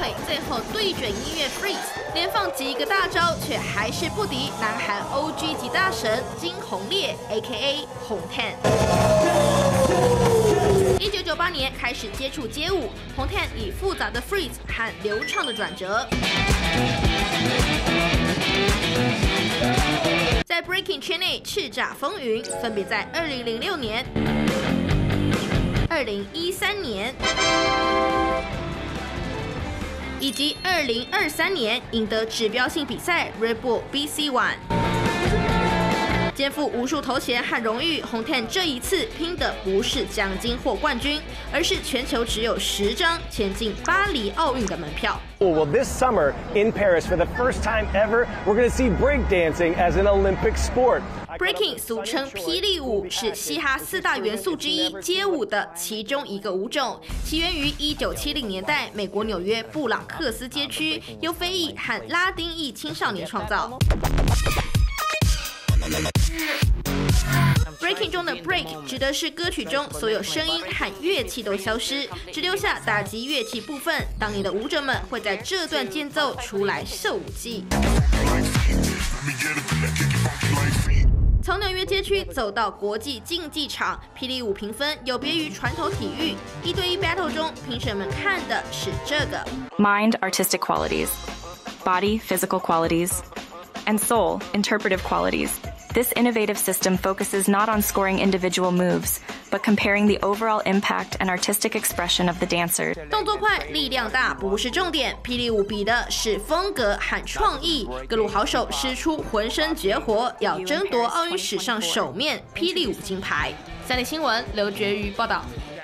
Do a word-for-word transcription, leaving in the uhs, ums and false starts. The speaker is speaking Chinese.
会，最后对准音乐 Freeze， 连放几个大招，却还是不敌南韩 O G 级大神金宏烈 A K A 洪泰。一九九八年开始接触街舞，洪泰以复杂的 Freeze 和流畅的转折，在 Breaking 圈内叱咤风云，分别在二零零六年、二零一三年以及二零二三年赢得指标性比赛 Red Bull B C One。肩负无数头衔和荣誉，洪泰这一次拼的不是奖金或冠军，而是全球只有十张前进巴黎奥运的门票。 Well, this summer in Paris, for the first time ever, we're going to see breakdancing as an Olympic sport. Breaking 俗称霹雳舞，是嘻哈四大元素之一街舞的其中一个舞种，起源于一九七零年代美国纽约布朗克斯街区，由非裔和拉丁裔青少年创造。Breaking 中的 break 指的是歌曲中所有声音和乐器都消失，只留下打击乐器部分。当年的舞者们会在这段间奏出来秀舞技。从纽约街区走到国际竞技场，霹雳舞评分有别于传统体育，一对一 battle 中，评审们看的是这个 mind artistic qualities, body physical qualities, and soul interpretive qualities. This innovative system focuses not on scoring individual moves, but comparing the overall impact and artistic expression of the dancers. 动作快、力量大不是重点，霹雳舞比的是风格和创意。各路好手使出浑身绝活，要争夺奥运史上首面霹雳舞金牌。三立新闻刘觉瑜报道。